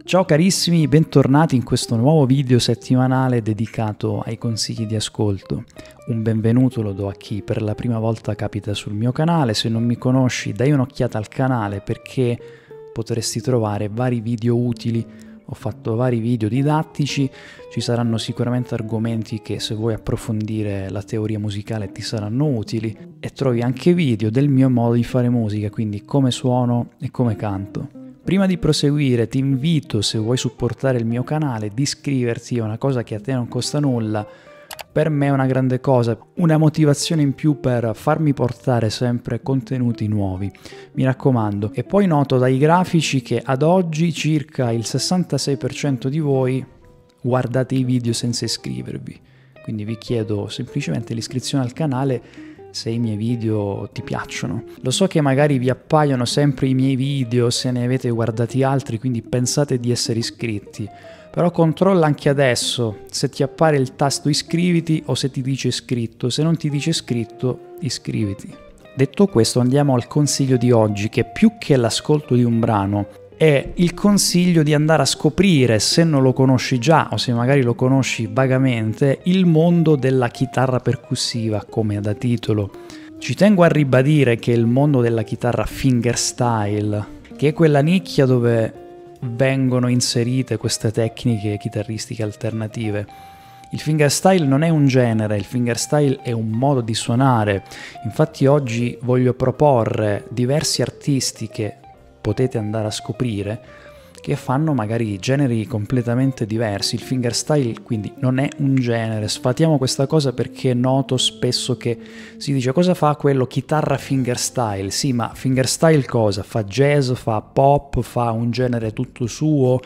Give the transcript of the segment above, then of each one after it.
Ciao carissimi, bentornati in questo nuovo video settimanale dedicato ai consigli di ascolto. Un benvenuto lo do a chi per la prima volta capita sul mio canale. Se non mi conosci, dai un'occhiata al canale perché potresti trovare vari video utili. Ho fatto vari video didattici, ci saranno sicuramente argomenti che se vuoi approfondire la teoria musicale ti saranno utili e trovi anche video del mio modo di fare musica, quindi come suono e come canto. Prima di proseguire ti invito, se vuoi supportare il mio canale, di iscriverti, è una cosa che a te non costa nulla, per me è una grande cosa, una motivazione in più per farmi portare sempre contenuti nuovi, mi raccomando. E poi noto dai grafici che ad oggi circa il 66% di voi guardate i video senza iscrivervi, quindi vi chiedo semplicemente l'iscrizione al canale se i miei video ti piacciono. Lo so che magari vi appaiono sempre i miei video se ne avete guardati altri, quindi pensate di essere iscritti, però controlla anche adesso se ti appare il tasto iscriviti o se ti dice iscritto. Se non ti dice iscritto, iscriviti. Detto questo, andiamo al consiglio di oggi, che più che l'ascolto di un brano è il consiglio di andare a scoprire, se non lo conosci già o se magari lo conosci vagamente, il mondo della chitarra percussiva, come da titolo. Ci tengo a ribadire che il mondo della chitarra fingerstyle, che è quella nicchia dove vengono inserite queste tecniche chitarristiche alternative. Il fingerstyle non è un genere, il fingerstyle è un modo di suonare. Infatti oggi voglio proporre diversi artisti che potete andare a scoprire, che fanno magari generi completamente diversi. Il fingerstyle quindi non è un genere, sfatiamo questa cosa perché noto spesso che si dice cosa fa quello chitarra fingerstyle. Sì, ma fingerstyle cosa? Fa jazz, fa pop, fa un genere tutto suo,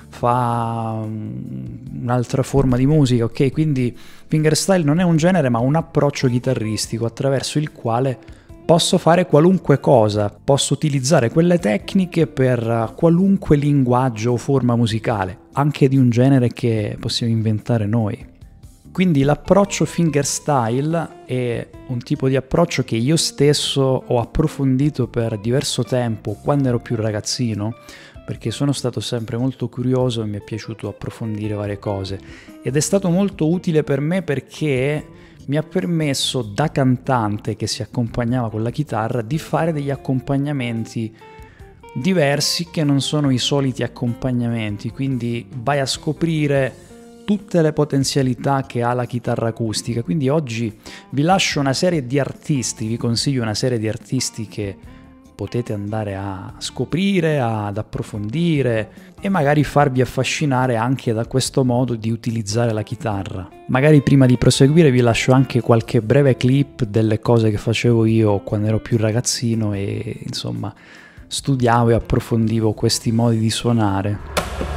fa un'altra forma di musica, ok? Quindi fingerstyle non è un genere ma un approccio chitarristico attraverso il quale posso fare qualunque cosa, posso utilizzare quelle tecniche per qualunque linguaggio o forma musicale, anche di un genere che possiamo inventare noi. Quindi l'approccio fingerstyle è un tipo di approccio che io stesso ho approfondito per diverso tempo quando ero più ragazzino, perché sono stato sempre molto curioso e mi è piaciuto approfondire varie cose. Ed è stato molto utile per me perché mi ha permesso, da cantante che si accompagnava con la chitarra, di fare degli accompagnamenti diversi che non sono i soliti accompagnamenti, quindi vai a scoprire tutte le potenzialità che ha la chitarra acustica. Quindi oggi vi lascio una serie di artisti, vi consiglio una serie di artisti che potete andare a scoprire, ad approfondire e magari farvi affascinare anche da questo modo di utilizzare la chitarra. Magari prima di proseguire vi lascio anche qualche breve clip delle cose che facevo io quando ero più ragazzino e insomma studiavo e approfondivo questi modi di suonare.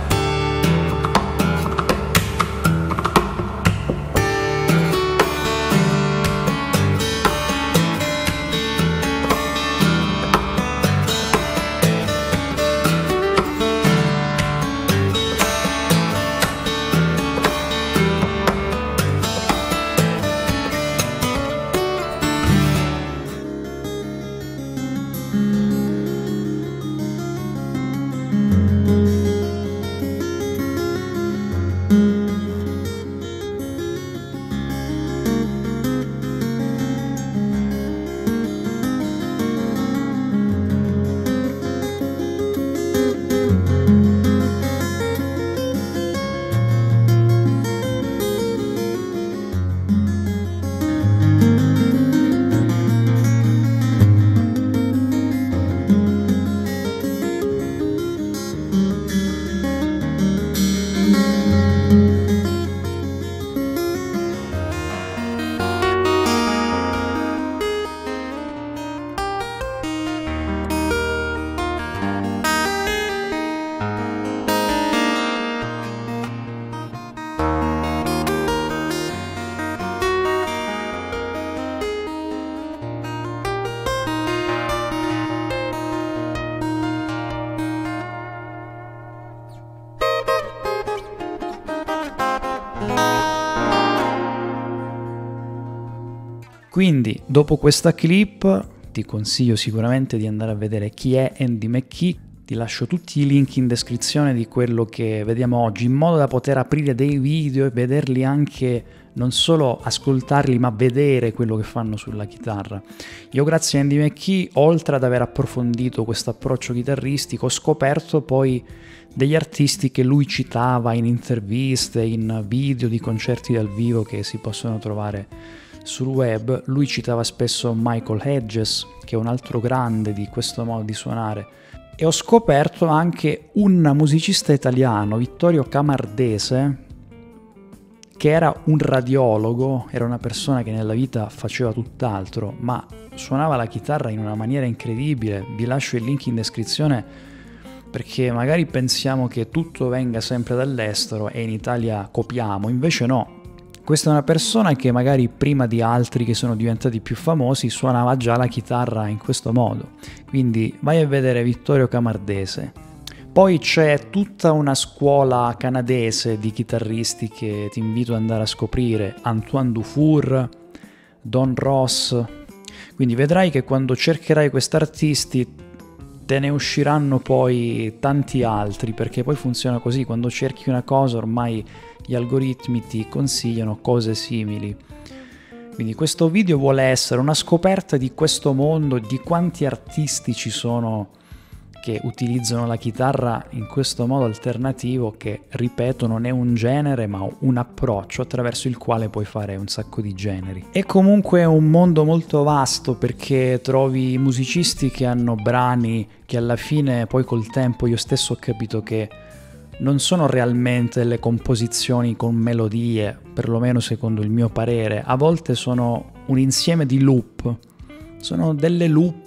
Quindi, dopo questa clip, ti consiglio sicuramente di andare a vedere chi è Andy McKee, Ti lascio tutti i link in descrizione di quello che vediamo oggi, in modo da poter aprire dei video e vederli anche, non solo ascoltarli, ma vedere quello che fanno sulla chitarra. Io, grazie a Andy McKee, oltre ad aver approfondito questo approccio chitarristico, ho scoperto poi degli artisti che lui citava in interviste, in video di concerti dal vivo che si possono trovare sul web. Lui citava spesso Michael Hedges, che è un altro grande di questo modo di suonare, e ho scoperto anche un musicista italiano, Vittorio Camardese, che era un radiologo, era una persona che nella vita faceva tutt'altro, ma suonava la chitarra in una maniera incredibile. Vi lascio il link in descrizione, perché magari pensiamo che tutto venga sempre dall'estero e in Italia copiamo, invece no. Questa è una persona che magari prima di altri che sono diventati più famosi suonava già la chitarra in questo modo, quindi vai a vedere Vittorio Camardese. Poi c'è tutta una scuola canadese di chitarristi che ti invito ad andare a scoprire: Antoine Dufour, Don Ross. Quindi vedrai che quando cercherai questi artisti te ne usciranno poi tanti altri, perché poi funziona così: quando cerchi una cosa ormai gli algoritmi ti consigliano cose simili. Quindi questo video vuole essere una scoperta di questo mondo, di quanti artisti ci sono che utilizzano la chitarra in questo modo alternativo, che, ripeto, non è un genere ma un approccio attraverso il quale puoi fare un sacco di generi. È comunque un mondo molto vasto, perché trovi musicisti che hanno brani che alla fine poi col tempo io stesso ho capito che non sono realmente delle composizioni con melodie, perlomeno secondo il mio parere. A volte sono un insieme di loop, sono delle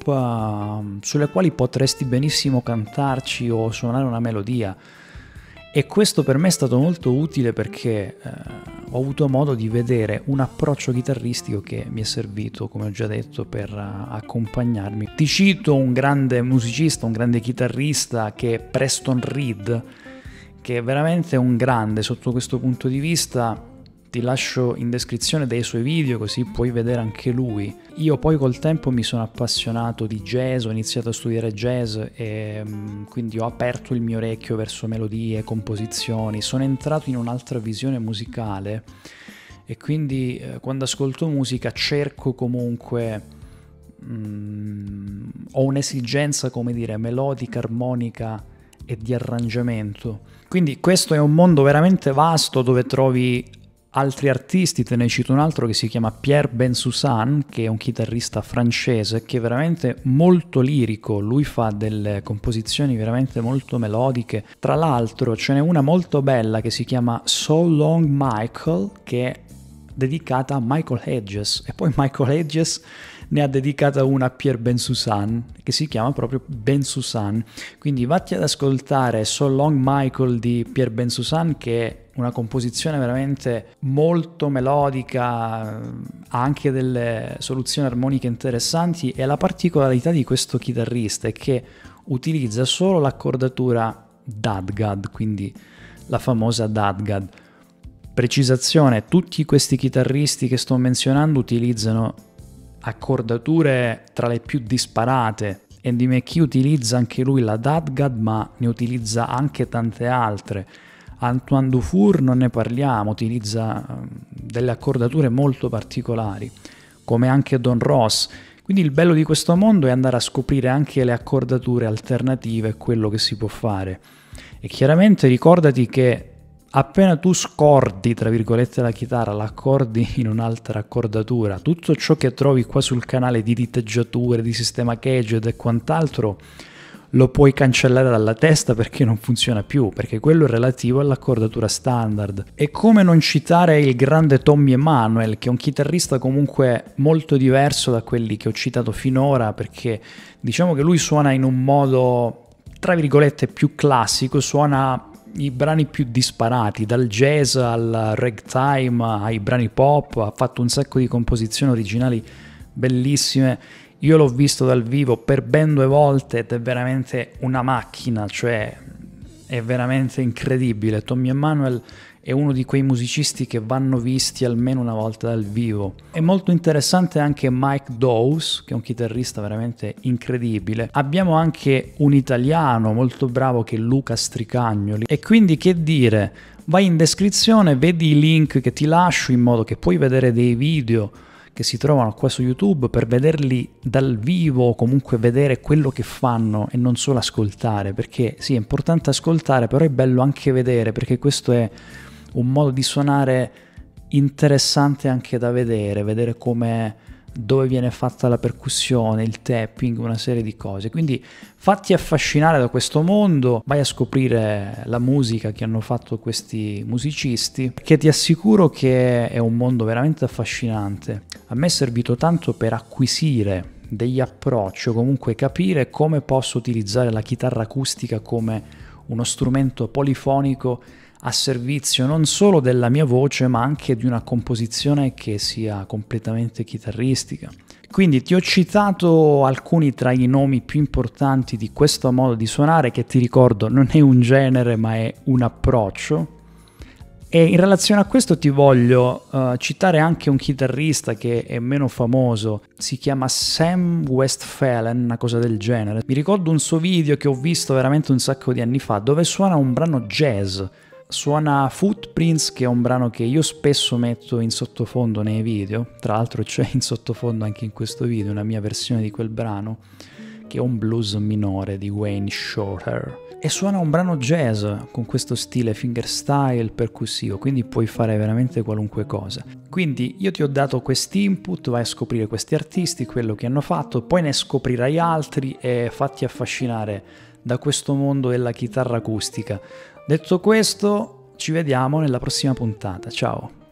loop sulle quali potresti benissimo cantarci o suonare una melodia, e questo per me è stato molto utile, perché ho avuto modo di vedere un approccio chitarristico che mi è servito, come ho già detto, per accompagnarmi. Ti cito un grande musicista, un grande chitarrista, che è Preston Reed, che è veramente un grande sotto questo punto di vista. Ti lascio in descrizione dei suoi video, così puoi vedere anche lui. Io poi col tempo mi sono appassionato di jazz, ho iniziato a studiare jazz e quindi ho aperto il mio orecchio verso melodie, composizioni, sono entrato in un'altra visione musicale, e quindi quando ascolto musica cerco comunque, ho un'esigenza, come dire, melodica, armonica e di arrangiamento. Quindi questo è un mondo veramente vasto, dove trovi altri artisti. Te ne cito un altro che si chiama Pierre Bensusan, che è un chitarrista francese che è veramente molto lirico. Lui fa delle composizioni veramente molto melodiche. Tra l'altro ce n'è una molto bella che si chiama So Long Michael, che è dedicata a Michael Hedges, e poi Michael Hedges ne ha dedicata una a Pierre Bensusan, che si chiama proprio Bensusan. Quindi vatti ad ascoltare So Long Michael di Pierre Bensusan, che è una composizione veramente molto melodica, ha anche delle soluzioni armoniche interessanti, e la particolarità di questo chitarrista è che utilizza solo l'accordatura DADGAD, quindi la famosa DADGAD. Precisazione: tutti questi chitarristi che sto menzionando utilizzano accordature tra le più disparate. Andy McKee utilizza anche lui la DADGAD, ma ne utilizza anche tante altre. Antoine Dufour non ne parliamo, utilizza delle accordature molto particolari, come anche Don Ross. Quindi il bello di questo mondo è andare a scoprire anche le accordature alternative, quello che si può fare. E chiaramente ricordati che appena tu scordi, tra virgolette, la chitarra, l'accordi in un'altra accordatura, tutto ciò che trovi qua sul canale di diteggiature, di sistema Caged e quant'altro, lo puoi cancellare dalla testa, perché non funziona più, perché quello è relativo all'accordatura standard. E come non citare il grande Tommy Emmanuel, che è un chitarrista comunque molto diverso da quelli che ho citato finora, perché diciamo che lui suona in un modo, tra virgolette, più classico, suona i brani più disparati, dal jazz al ragtime ai brani pop, ha fatto un sacco di composizioni originali bellissime. Io l'ho visto dal vivo per ben 2 volte ed è veramente una macchina, cioè è è veramente incredibile. Tommy Emmanuel è uno di quei musicisti che vanno visti almeno una volta dal vivo. È molto interessante anche Mike Dawes, che è un chitarrista veramente incredibile. Abbiamo anche un italiano molto bravo che è Luca Stricagnoli. E quindi che dire, vai in descrizione, vedi i link che ti lascio in modo che puoi vedere dei video che si trovano qua su YouTube per vederli dal vivo o comunque vedere quello che fanno e non solo ascoltare, perché sì, è importante ascoltare, però è bello anche vedere, perché questo è un modo di suonare interessante anche da vedere come dove viene fatta la percussione, il tapping, una serie di cose. Quindi fatti affascinare da questo mondo, vai a scoprire la musica che hanno fatto questi musicisti, che ti assicuro che è un mondo veramente affascinante. A me è servito tanto per acquisire degli approcci o comunque capire come posso utilizzare la chitarra acustica come uno strumento polifonico a servizio non solo della mia voce ma anche di una composizione che sia completamente chitarristica. Quindi ti ho citato alcuni tra i nomi più importanti di questo modo di suonare, che ti ricordo non è un genere ma è un approccio. E in relazione a questo ti voglio citare anche un chitarrista che è meno famoso, si chiama Sam Westphalen, una cosa del genere. Mi ricordo un suo video che ho visto veramente un sacco di anni fa dove suona un brano jazz. Suona Footprints, che è un brano che io spesso metto in sottofondo nei video, tra l'altro c'è in sottofondo anche in questo video una mia versione di quel brano, che è un blues minore di Wayne Shorter, e suona un brano jazz con questo stile fingerstyle percussivo, quindi puoi fare veramente qualunque cosa. Quindi io ti ho dato questi input, vai a scoprire questi artisti, quello che hanno fatto, poi ne scoprirai altri e fatti affascinare da questo mondo della chitarra acustica. Detto questo, ci vediamo nella prossima puntata. Ciao!